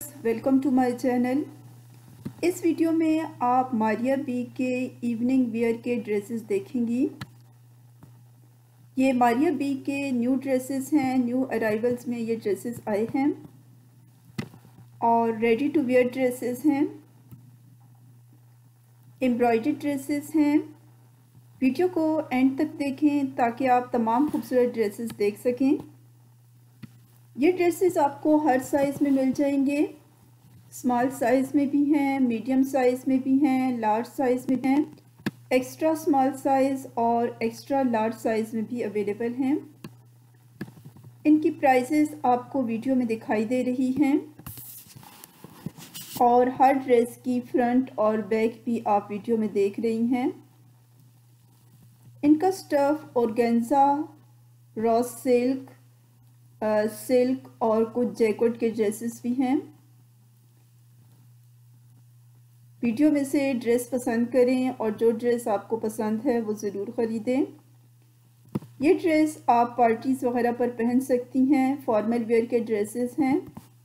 Welcome to my channel. इस video में आप मारिया बी के इवनिंग वियर के ड्रेसेस देखेंगी। ये मारिया बी के न्यू ड्रेसेस हैं, न्यू अराइवल्स में ये ड्रेसेस आए हैं और रेडी टू वियर ड्रेसेस हैं, एम्ब्रॉयडर्ड ड्रेसेस हैं। वीडियो को एंड तक देखें ताकि आप तमाम खूबसूरत ड्रेसेस देख सकें। ये ड्रेसेस आपको हर साइज़ में मिल जाएंगे, स्मॉल साइज़ में भी हैं, मीडियम साइज़ में भी हैं, लार्ज साइज़ में हैं, एक्स्ट्रा स्मॉल साइज़ और एक्स्ट्रा लार्ज साइज़ में भी अवेलेबल हैं। इनकी प्राइसेस आपको वीडियो में दिखाई दे रही हैं और हर ड्रेस की फ्रंट और बैक भी आप वीडियो में देख रही हैं। इनका stuff organza, raw silk, silk और कुछ जैकेट के ड्रेसेस भी हैं। वीडियो में से ड्रेस पसंद करें और जो ड्रेस आपको पसंद है वो ज़रूर ख़रीदें। ये ड्रेस आप पार्टीज़ वगैरह पर पहन सकती हैं, फॉर्मल वेयर के ड्रेसेस हैं।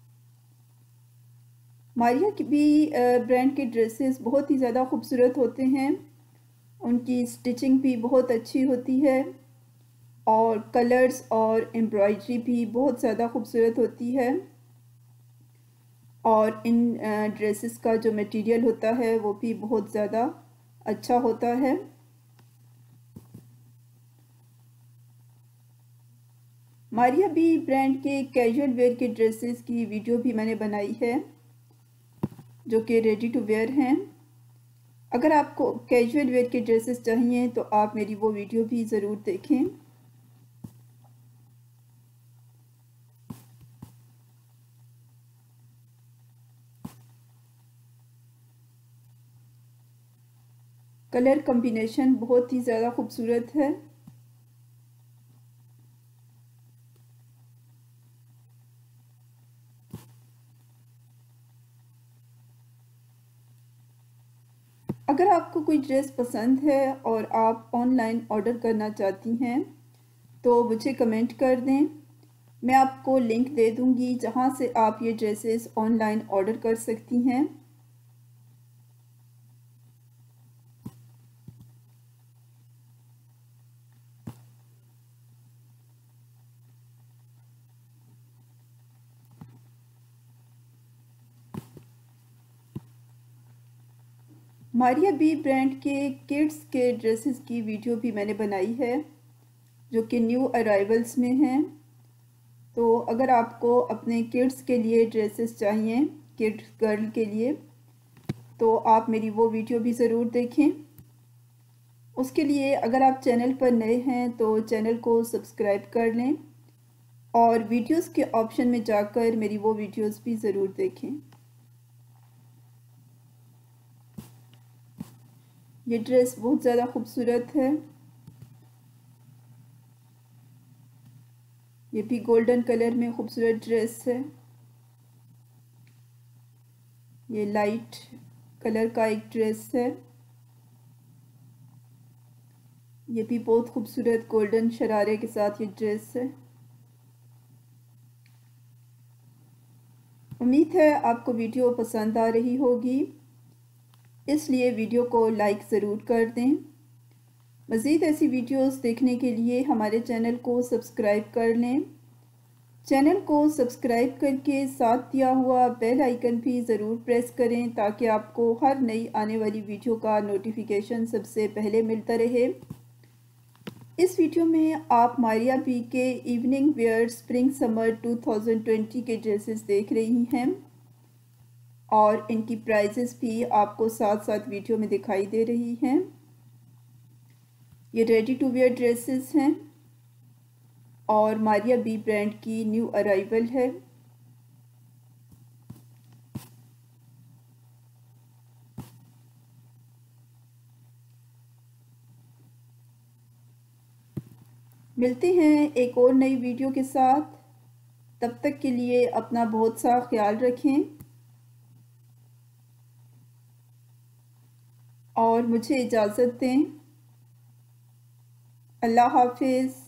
मारिया की भी ब्रांड के ड्रेसेस बहुत ही ज़्यादा खूबसूरत होते हैं, उनकी स्टिचिंग भी बहुत अच्छी होती है और कलर्स और एम्ब्रॉयडरी भी बहुत ज़्यादा खूबसूरत होती है और इन ड्रेसेस का जो मटेरियल होता है वो भी बहुत ज़्यादा अच्छा होता है। मारिया बी ब्रांड के कैजुअल वेयर के ड्रेसेस की वीडियो भी मैंने बनाई है जो कि रेडी टू वेयर हैं। अगर आपको कैजुअल वेयर के ड्रेसेस चाहिए तो आप मेरी वो वीडियो भी ज़रूर देखें। कलर कॉम्बिनेशन बहुत ही ज़्यादा खूबसूरत है। अगर आपको कोई ड्रेस पसंद है और आप ऑनलाइन ऑर्डर करना चाहती हैं तो मुझे कमेंट कर दें, मैं आपको लिंक दे दूंगी जहां से आप ये ड्रेसेस ऑनलाइन ऑर्डर कर सकती हैं। मारिया बी ब्रांड के किड्स के ड्रेसेस की वीडियो भी मैंने बनाई है जो कि न्यू अराइवल्स में हैं। तो अगर आपको अपने किड्स के लिए ड्रेसेस चाहिए, किड्स गर्ल के लिए, तो आप मेरी वो वीडियो भी ज़रूर देखें। उसके लिए अगर आप चैनल पर नए हैं तो चैनल को सब्सक्राइब कर लें और वीडियोस के ऑप्शन में जाकर मेरी वो वीडियोस भी ज़रूर देखें। ये ड्रेस बहुत ज़्यादा खूबसूरत है। ये भी गोल्डन कलर में खूबसूरत ड्रेस है। ये लाइट कलर का एक ड्रेस है। ये भी बहुत खूबसूरत गोल्डन शरारे के साथ ये ड्रेस है। उम्मीद है आपको वीडियो पसंद आ रही होगी, इसलिए वीडियो को लाइक ज़रूर कर दें। मज़ीद ऐसी वीडियोस देखने के लिए हमारे चैनल को सब्सक्राइब कर लें। चैनल को सब्सक्राइब करके साथ दिया हुआ बेल आइकन भी ज़रूर प्रेस करें ताकि आपको हर नई आने वाली वीडियो का नोटिफिकेशन सबसे पहले मिलता रहे। इस वीडियो में आप मारिया बी के इवनिंग वेयर स्प्रिंग समर 2020 के ड्रेसेस देख रही हैं और इनकी प्राइसेस भी आपको साथ साथ वीडियो में दिखाई दे रही हैं। ये रेडी टू वेयर ड्रेसेस हैं और मारिया बी ब्रांड की न्यू अराइवल है। मिलते हैं एक और नई वीडियो के साथ। तब तक के लिए अपना बहुत सा ख्याल रखें और मुझे इजाज़त दें। अल्लाह हाफिज़।